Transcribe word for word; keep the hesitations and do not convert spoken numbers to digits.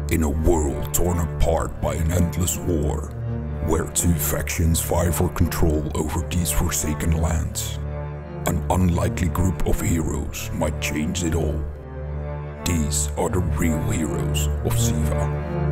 In a world torn apart by an endless war, where two factions vie for control over these forsaken lands, an unlikely group of heroes might change it all. These are the real heroes of Caoivan.